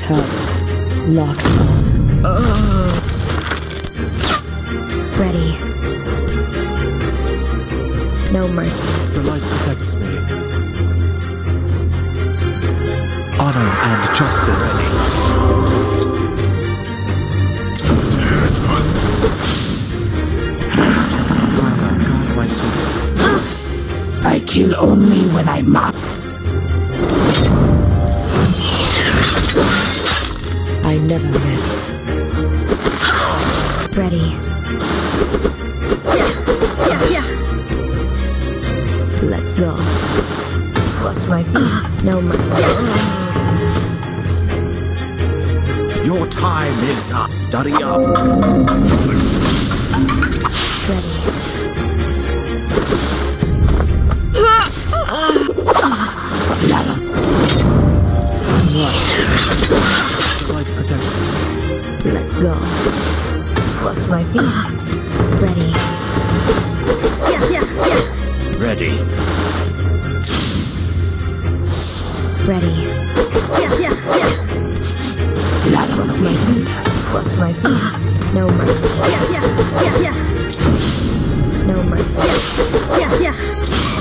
Tavern. Locked on. Ready. No mercy. The light protects me. Honor and justice. Gaia, guide my soul. I kill only when I must. I never miss. Ready. Yeah. Let's go. Watch my feet. No mercy. Your time is up. Study up. Ready. The light protects me. Let's go. Watch my feet. Ready. Yeah. Ready. Ready. Yeah. Watch my feet. Watch my feet. No mercy. Yeah. No mercy. Yeah.